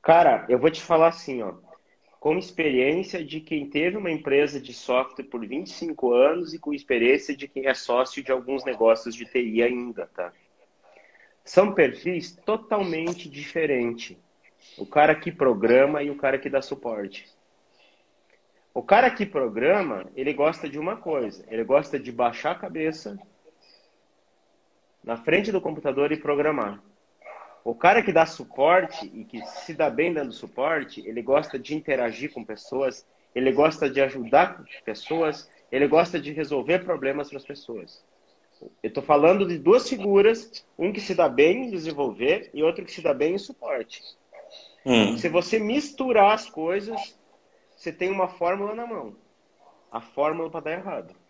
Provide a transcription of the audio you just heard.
Cara, eu vou te falar assim, ó, com experiência de quem teve uma empresa de software por 25 anos e com experiência de quem é sócio de alguns negócios de TI ainda, tá? São perfis totalmente diferentes. O cara que programa e o cara que dá suporte. O cara que programa, ele gosta de uma coisa, ele gosta de baixar a cabeça na frente do computador e programar. O cara que dá suporte e que se dá bem dando suporte, ele gosta de interagir com pessoas, ele gosta de ajudar pessoas, ele gosta de resolver problemas para as pessoas. Eu estou falando de duas figuras, um que se dá bem em desenvolver e outro que se dá bem em suporte. Se Hum. você misturar as coisas, você tem uma fórmula na mão. A fórmula para dar errado.